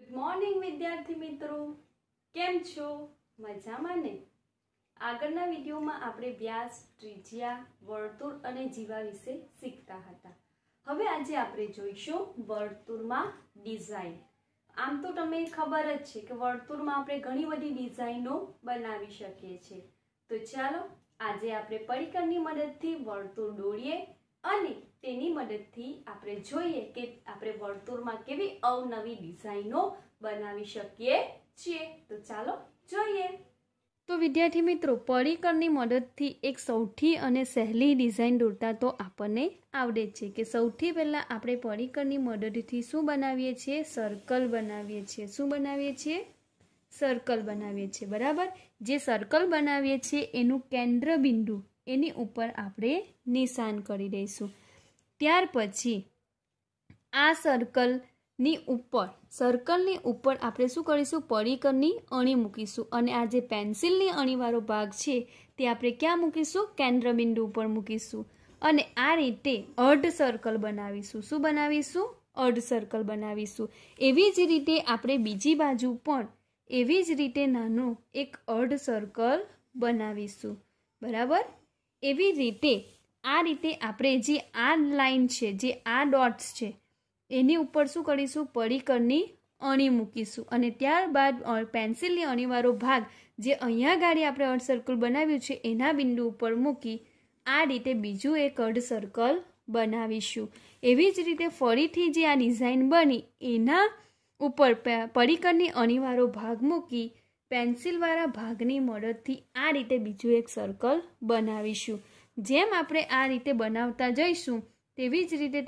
Morning વિદ્યાર્થી મિત્રો, કેમ છો? મજામાં ને? આગળના વિડીયોમાં આપણે વ્યાસ, ત્રિજ્યા, વર્તુળ અને જીવા વિશે શીખતા હતા. હવે આજે આપણે જોઈશું વર્તુળમાં ડિઝાઇન. આમ તો તમને ખબર જ છે કે વર્તુળમાં આપણે ઘણી બધી ડિઝાઇનો બનાવી શકીએ છીએ. તો ચાલો આજે આપણે પરીકરની મદદથી વર્તુળ દોરીએ અને તેની મદદથી આપણે જોઈએ કે આપણે વર્તુળમાં કેવી અવનવી ડિઝાઇનો બનાવી શકીએ છીએ. તો ચાલો જોઈએ. તો વિદ્યાર્થી મિત્રો, પરીકરની મદદથી એક સૌથી અને સહેલી ડિઝાઇન દોરતા તો આપણને આવડે છે કે સૌથી પહેલા આપણે પરીકરની મદદથી શું બનાવીએ છીએ? સર્કલ બનાવીએ છીએ. શું બનાવીએ છીએ? સર્કલ બનાવીએ છીએ. બરાબર. જે સર્કલ બનાવીએ છીએ એનું કેન્દ્ર બિંદુ એની ઉપર આપણે નિશાન કરી દઈશું. ત્યાર પછી આ સર્કલની ઉપર આપણે શું કરીશું? પરીકરની અણી મૂકીશું અને આ જે પેન્સિલની અણીવાળો ભાગ છે તે આપણે ક્યાં મૂકીશું? કેન્દ્ર બિંદુ ઉપર મૂકીશું અને આ રીતે અર્ધ સર્કલ બનાવીશું. શું બનાવીશું? અર્ધ સર્કલ બનાવીશું. એવી જ રીતે આપણે બીજી બાજુ પણ એવી જ રીતે નાનું એક અર્ધ સર્કલ બનાવીશું. બરાબર. એવી રીતે આ રીતે આપણે જે આ લાઈન છે, જે આ ડોટ્સ છે એની ઉપર શું કરીશું? પરીકરની અણી મૂકીશું અને ત્યારબાદ પેન્સિલની અણીવાળો ભાગ જે અહીંયા ગાડી આપણે અર્ધ સર્કલ બનાવ્યું છે એના બિંદુ ઉપર મૂકી આ રીતે બીજું એક અર્ધ સર્કલ બનાવીશું. એવી જ રીતે ફરીથી જે આ ડિઝાઇન બની એના ઉપર પરીકરની અણીવાળો ભાગ મૂકી પેન્સિલવાળા ભાગની મદદથી આ રીતે બીજું એક સર્કલ બનાવીશું. જેમ આપણે આ રીતે બનાવતા જઈશું તેવી જ રીતે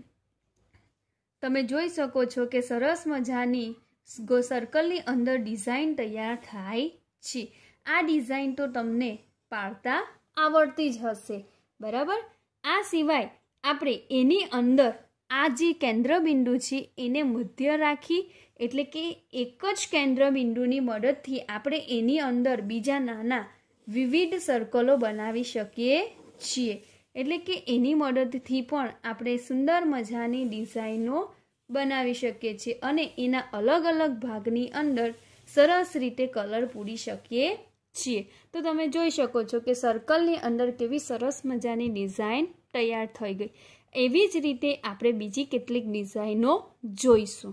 તમે જોઈ શકો છો કે સરસ મજાની સર્કલની અંદર ડિઝાઇન તૈયાર થાય છે. આ ડિઝાઇન તો તમને પાડતા આવડતી જ હશે. બરાબર. આ સિવાય આપણે એની અંદર આ જે કેન્દ્ર બિંદુ છે એને મધ્ય રાખી એટલે કે એક જ કેન્દ્ર બિંદુની મદદથી આપણે એની અંદર બીજા નાના વિવિધ સર્કલો બનાવી શકીએ છીએ. એટલે કે એની મદદથી પણ આપણે સુંદર મજાની ડિઝાઇનો બનાવી શકીએ છીએ અને એના અલગ અલગ ભાગની અંદર સરસ રીતે કલર પૂરી શકીએ છીએ. તો તમે જોઈ શકો છો કે સર્કલની અંદર કેવી સરસ મજાની ડિઝાઇન તૈયાર થઈ ગઈ. એવી જ રીતે આપણે બીજી કેટલીક ડિઝાઇનો જોઈશું.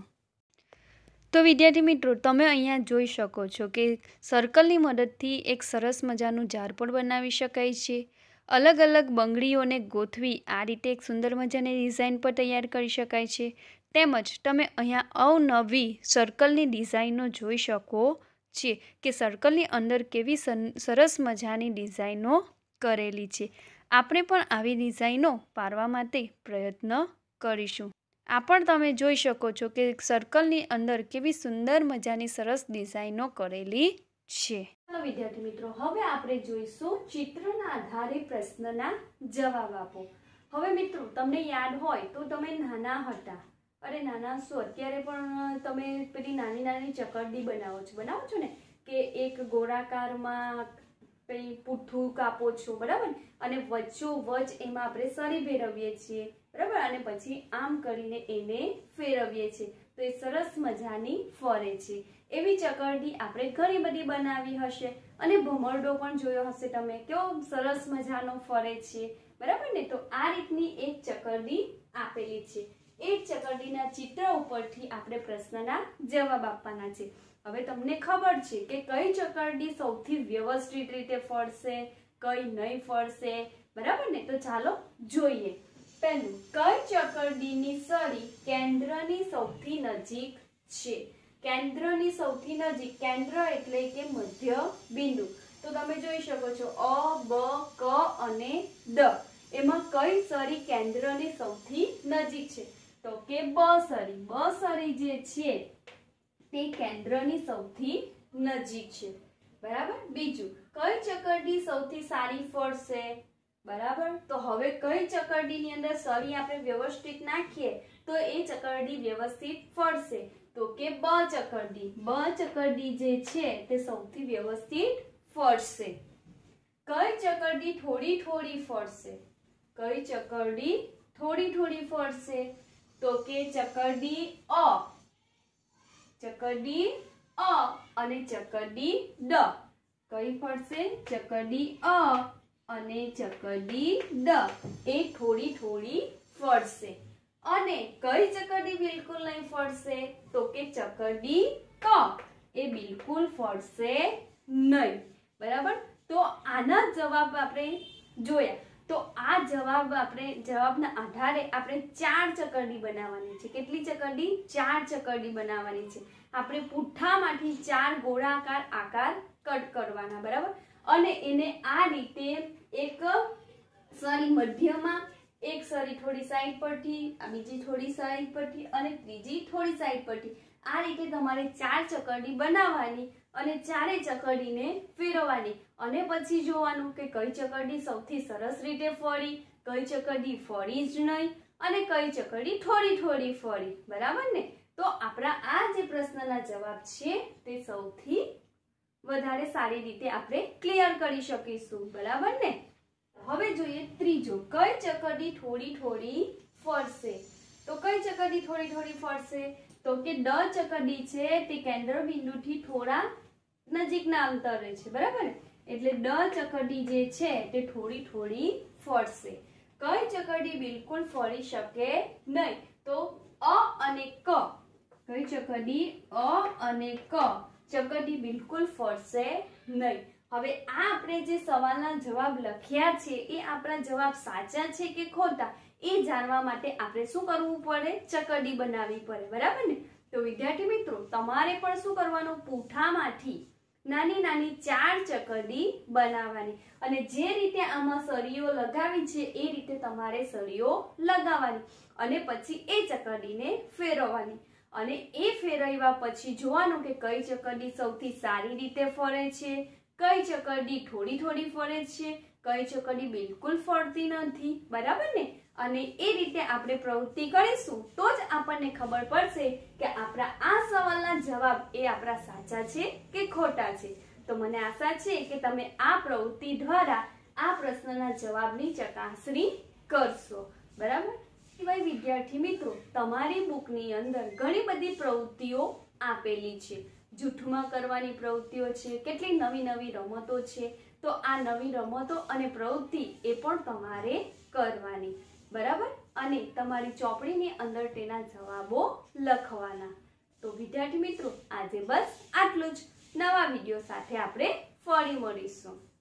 તો વિદ્યાર્થી મિત્રો, તમે અહીંયા જોઈ શકો છો કે સર્કલની મદદથી એક સરસ મજાનું ઝાડપડ બનાવી શકાય છે. અલગ અલગ બંગડીઓને ગોઠવી આ રીતે એક સુંદર મજાની ડિઝાઇન પર તૈયાર કરી શકાય છે. તેમજ તમે અહીંયા અવનવી સર્કલની ડિઝાઇનો જોઈ શકો છો કે સર્કલની અંદર કેવી સરસ મજાની ડિઝાઇનો કરેલી છે. આપણે પણ આવી ડિઝાઇનો પાડવા માટે પ્રયત્ન કરીશું. આ પણ તમે જોઈ શકો છો કે સર્કલની અંદર કેવી સુંદર મજાની સરસ ડિઝાઇનો કરેલી છે. ચાલો વિદ્યાર્થી મિત્રો, હવે આપણે જોઈશું ચિત્રના આધારે પ્રશ્નના જવાબ આપો. હવે મિત્રો, તમને યાદ હોય તો તમે નાના હતા, અરે નાના શું, અત્યારે પણ તમે પેલી નાની નાની ચકરડી બનાવો છો ને, કે એક ગોળાકારમાં પેલી પૂઠું કાપો છો. બરાબર. અને વચ્ચોવચ એમાં આપણે સળી ફેરવીએ છીએ. બરાબર. અને પછી આમ કરીને એને ફેરવીએ છીએ તો એ સરસ મજાની ફરે છે. એવી ચકરડી આપણે ઘણી બધી બનાવી હશે અને ભમરડો પણ જોયો હશે તમે, કેવો સરસ મજાનો ફરે છે. બરાબર ને. તો આ રીતની એક ચકરડી આપેલી છે. એ ચકરડીના ચિત્ર ઉપરથી આપણે પ્રશ્નના જવાબ આપવાના છે. હવે તમને ખબર છે કે કઈ ચકરડી સૌથી વ્યવસ્થિત રીતે ફરશે, કઈ નહીં ફરશે. બરાબર ને. તો ચાલો જોઈએ. પહેલું, કઈ ચકરડીની સળી કેન્દ્રની સૌથી નજીક છે? કેન્દ્રની સૌથી નજીક, કેન્દ્ર એટલે કે મધ્ય બિંદુ. તો તમે જોઈ શકો છો અ, બ, ક અને ડ. એમાં કઈ સળી કેન્દ્રની સૌથી નજીક છે? તો કે બ સળી. બ સળી જે છે તે કેન્દ્રની સૌથી નજીક છે. બરાબર. બીજું, કઈ ચકરડી સૌથી સારી ફરશે? બરાબર. તો હવે કઈ ચકરડીની અંદર સળી આપણે વ્યવસ્થિત નાખીએ તો એ ચકરડી વ્યવસ્થિત ફરશે? તો કે બ ચકરડી. બ ચકરડી જે છે તે સૌથી વ્યવસ્થિત ફરશે. કઈ ચકરડી થોડી થોડી ફરશે? કઈ ચકરડી થોડી થોડી ફરશે? તો કે ચકરડી અ. ચકરડી અ અને ચકરડી ડ. કઈ ફરશે? ચકરડી અ અને ચકરડી ડ એ થોડી થોડી ફરશે. અને કઈ ચકરડી બિલકુલ નહીં ફરશે? તો કે ચકરડી ક એ બિલકુલ ફરશે નહીં. બરાબર. તો આના જવાબ આપણે જોયા. તો આ જવાબના આધારે આપણે 4 ચકરડી બનાવવાની છે. કેટલી ચકરડી? 4 ચકરડી બનાવવાની છે. આપણે પુઠ્ઠામાંથી 4 ગોળાકાર આકાર કટ કરવાના. બરાબર. અને એને આ રીતે એક સરી મધ્યમાં, એક સરી થોડી સાઈડ પરથી, આ બીજી થોડી સાઈડ પરથી અને ત્રીજી થોડી સાઈડ પરથી, આ રીતે તમારે 4 ચકરડી બનાવવાની અને 4 ચકરડીને ફેરવવાની. અને પછી જોવાનું કે કઈ ચકરડી સૌથી સરસ રીતે ફરી, કઈ ચકરડી ફરી જ નહીં અને કઈ ચકરડી થોડી થોડી ફરી. બરાબર ને? તો આપણા આ જે પ્રશ્નના જવાબ છે તે સૌથી વધારે સારી રીતે આપણે ક્લિયર કરી શકીશું. બરાબર ને? હવે જોઈએ ત્રીજો, કઈ ચકરડી થોડી થોડી ફરશે? તો કઈ ચકરડી થોડી થોડી ફરશે? તો કે ડ ચકરડી છે તે કેન્દ્ર બિંદુથી થોડા નજીકના અંતરે છે. બરાબર ને? એટલે ડ ચકરડી જે છે તે થોડી થોડી ફરશે. કઈ ચકરડી બિલકુલ ફરી શકે નહીં? તો અ અને ક. કઈ ચકરડી? અ અને ક ચકરડી બિલકુલ ફરશે નહીં. હવે આ આપણે જે સવાલના જવાબ લખ્યા છે એ આપણા જવાબ સાચા છે કે ખોટા એ જાણવા માટે આપણે શું કરવું પડે? ચકરડી બનાવવી પડે. બરાબર ને? તો વિદ્યાર્થી મિત્રો, તમારે પણ શું કરવાનું? પુઠ્ઠામાંથી નાની નાની 4 ચકરડી બનાવવાની. અને જે રીતે આમાં સળીઓ લગાવી છે એ રીતે તમારે સળીઓ લગાવવાની અને પછી એ ચકરડીને ફેરવવાની. અને એ ફેરવ્યા પછી જોવાનું કે કઈ ચકરડી સૌથી સારી રીતે ફરે છે, કઈ ચકરડી થોડી થોડી ફરે છે, કઈ ચકરડી બિલકુલ ફરતી નથી. બરાબર ને? અને એ રીતે આપણે પ્રવૃત્તિ કરીશું તો જ આપણને ખબર પડશે કે આપણા આ સવાલના જવાબ એ આપણા સાચા છે કે ખોટા છે. તો મને આશા છે કે તમે આ પ્રવૃત્તિ દ્વારા આ પ્રશ્નના જવાબની ચકાસણી કરશો. બરાબર. સિવાય વિદ્યાર્થી મિત્રો, તમારી બુકની અંદર ઘણી બધી પ્રવૃત્તિઓ આપેલી છે. જૂઠમાં કરવાની પ્રવૃત્તિઓ છે, કેટલી નવી નવી રમતો છે. તો આ નવી રમતો અને પ્રવૃત્તિ એ પણ તમારે કરવાની. બરાબર. અને તમારી ચોપડીની અંદર તેના જવાબો લખવાના. તો વિદ્યાર્થી મિત્રો, આજે બસ આટલું જ. નવા વિડીયો સાથે આપણે ફરી મળીશું.